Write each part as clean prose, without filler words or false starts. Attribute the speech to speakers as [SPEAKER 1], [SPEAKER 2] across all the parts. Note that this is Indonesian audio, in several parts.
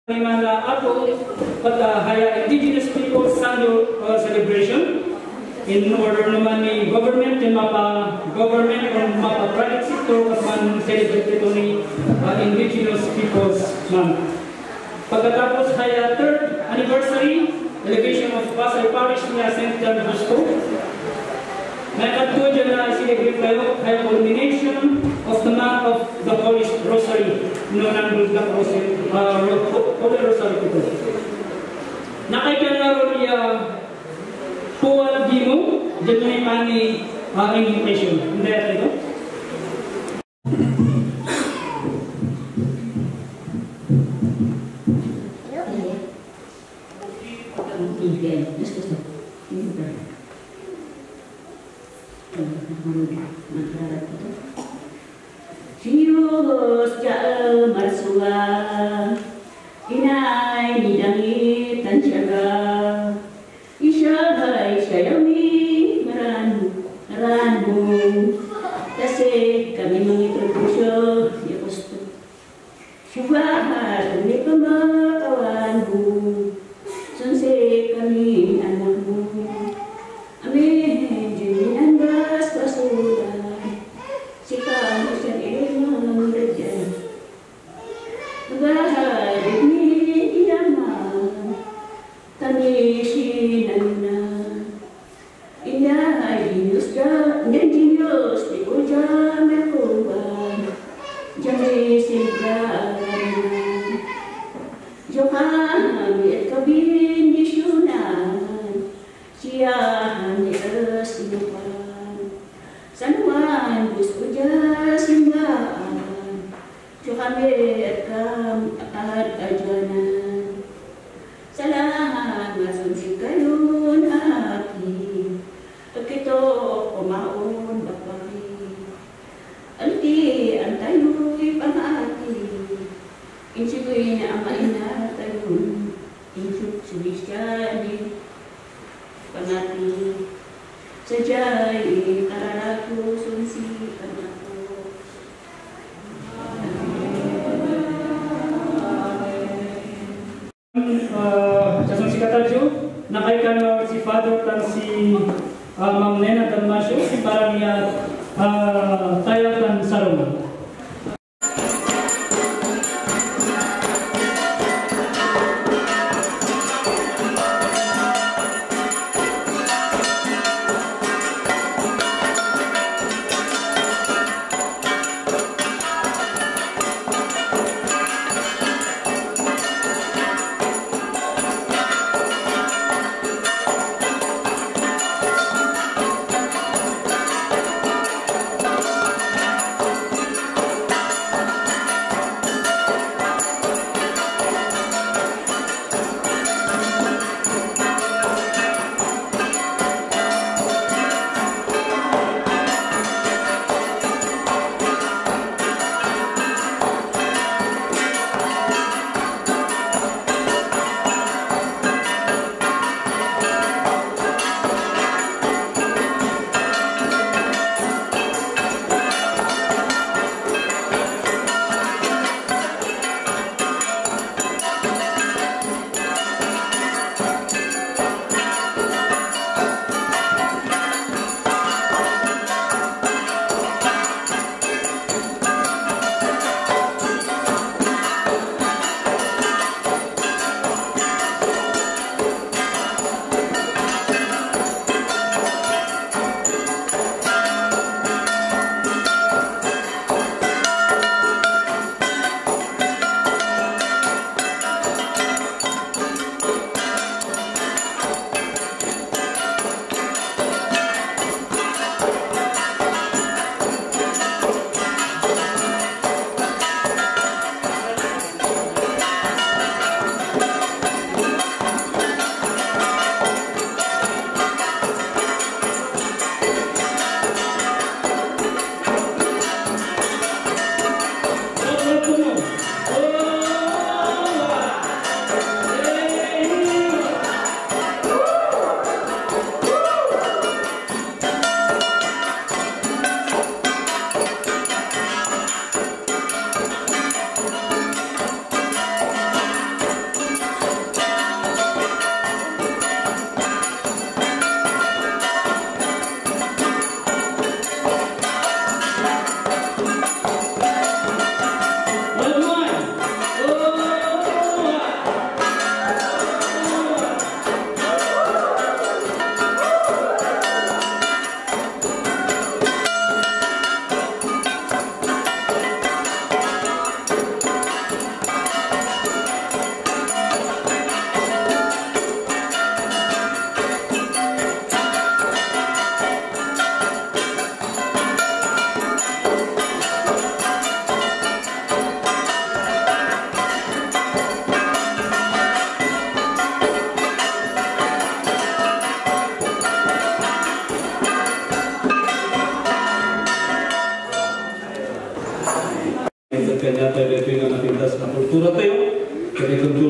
[SPEAKER 1] Mana ako pada Haya Indigenous Peoples Sanyo celebration in order naman ni government and government or private sector man celebrate ito ni Indigenous Peoples Month. Pagkatapos Haya 3rd anniversary elevation of Pasay Parish niya St. John Bosco. May kadto dyan na celebrate tayo Haya culmination of the month of the Holy Rosary. No nandun na po si Holy Rosary ito. Nakaikan na ron niya puwal di mo, dyan may pani invitation. Hindi ito ito?
[SPEAKER 2] Sius ja'al marsua inay nidangit tan syaga isyahai syayami maranbu tasik kami mengintroduce ya postu syubahar ni pemakawanku sunse kami anakmu amin jinin andas pasudan sikam usian ilmu rejan bahagia ni iyaman tani sinana indah jinus di ujang berkorban jami singgana johan biar kabin di syunan siahan di esinupan sanuan bus ujar singgaan johan biar kam ajanan salahan masuk sikayun hati kito pemaun bapari alti antayui pamati insiguin amaina tayun insuk sulisyani pamati sejai kararaku sunsi panaku
[SPEAKER 1] Jason si Kataljo, nakaikan si Father dan si Ma'am Nena dan Masyo para niya tayakan sarong.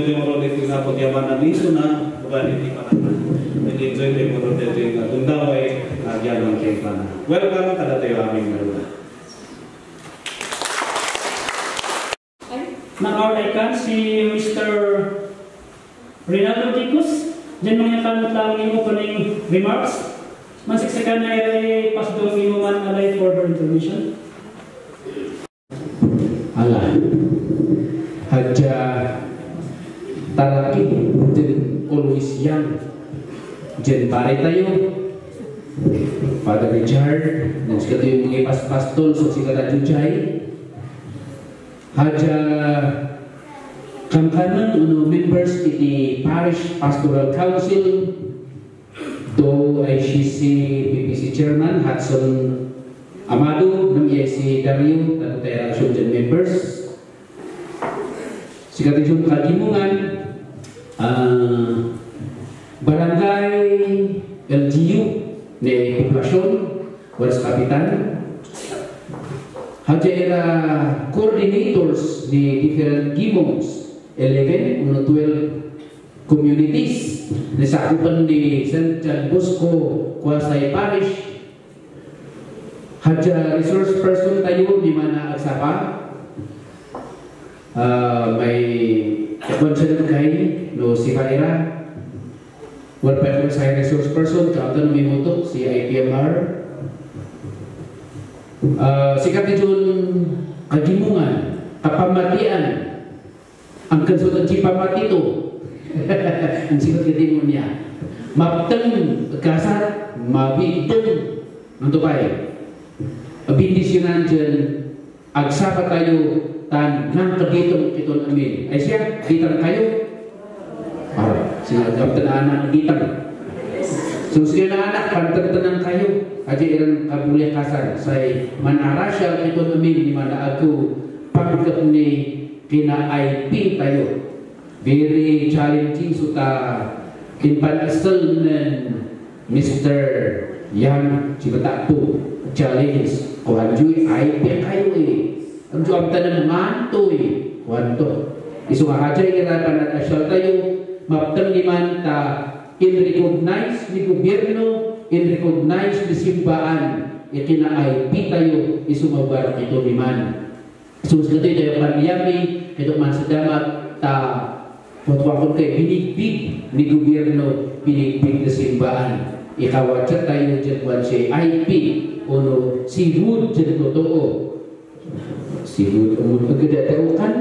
[SPEAKER 3] yung mga dito nga pagyaman ng liso na bukan hindi pa naman. Enjoy yung mga dito nga tundaway diyan lang kayo pa na. Welcome kada tayo aming naroon.
[SPEAKER 1] Nakaulaikan si Mr. Rinaldo Ticos. Diyan mga kanot lang yung opening remarks. Mansiksakan na ay pasdong inuman alay for her information.
[SPEAKER 4] Allah Haja Taraki dan always young Jen pare tayo Father Richard dan sekali yung mga pastol so sikata jujay Haja Kamkanan uno members iti Parish Pastoral Council do ICC PPC Chairman Hudson Amado ng EIC Dario dan tayo Action members sikatijong kagimungan barangay LGU ni populasyon waras kapitan haja era coordinators ni different gimongs 11 uno 12 communities na sakupan ni San John Bosco Kuasay Parish haja resource person tayo di mana agsapa may konsen kay no si Kaira wala sa resource person kautan may moto si IPMR sikat itong kagimungan kapamatian ang konsultan si pamatito ang sikat katimun niya mapteng kasar mabitong untuk baik bindisyonan dyan agsapa tayo tan nang kaditong itong amin ay siya ditang kayo sinagap anak ditang so siya na anak pantantanan kayo aja ilang kabulya kasar say manarasya itong amin di mana ako pagkat ni kina IP tayo very challenging suta kinpanasal ng Mr. Yang Cibatakto challenge kuhanjuy ay kayo ang juam tanan mantoy kuhanto isu hajay kira panat tayo maptan liman ta in recognize ni gobyerno in recognize ni simbahan ikina ay tayo isu mabar ito liman isu sekali tayo paniyami ito man sadamat ta potwakon kay binigbig ni gobyerno binigbig na simbahan ikawajat tayo jadwan si IP ono sihud jadi totoo sihud umur pagkada tayo kan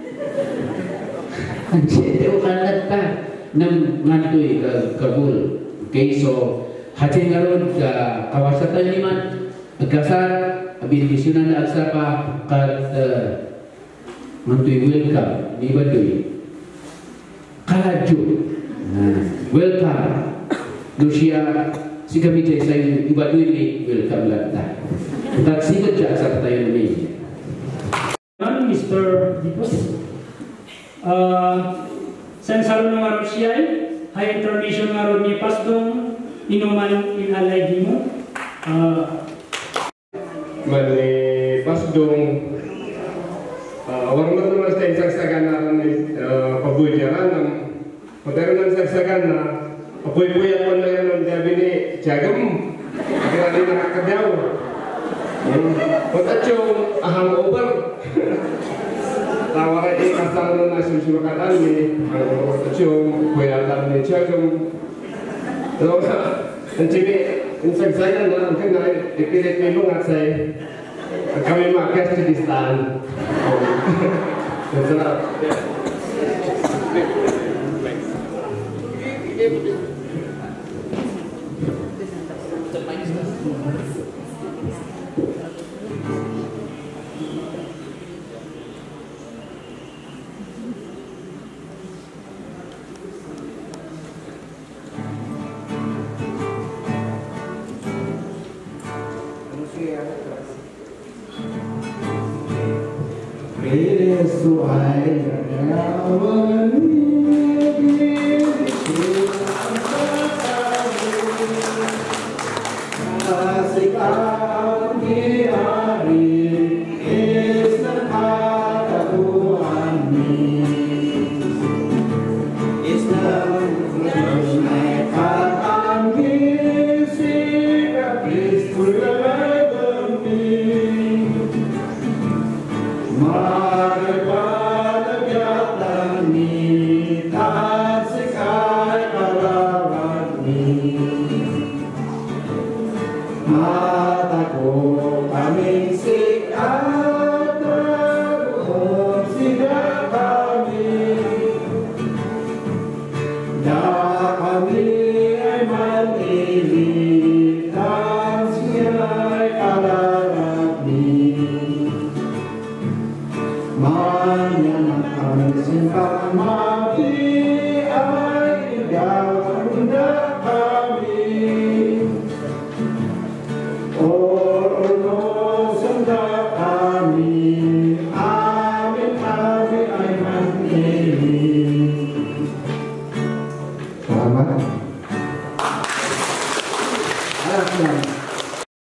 [SPEAKER 4] ang siya tayo kan nagta ng ngantoy kabul okay so hati ngaron kawasatan liman agkasar abinibisyonan na agsapa kat ngantoy welcome di badoy kaladyo welcome do siya si kami jay saya ibaduy ni welcome lata. Tak sikat siya sa tayo ni.
[SPEAKER 1] Mr. Dipos, sensalo ng araw siya high intermission ng araw ni Pasdong inuman inalay mo.
[SPEAKER 5] Mali Pasdong warang naman sa isagsagan na ni pabudyaran ng pagkaroon ng sagsagan na apoy-apoy ako na yan ang sabi ni Jagam kaya rin nakakadyaw at yung hangover tawa kayo kasama na susumakatan ni at yung kuyatan ni Jagam ang sini ang sagsagan na ang kanya ipilit may lungat sa kami makas sa distaan ang sarap
[SPEAKER 4] Salamat.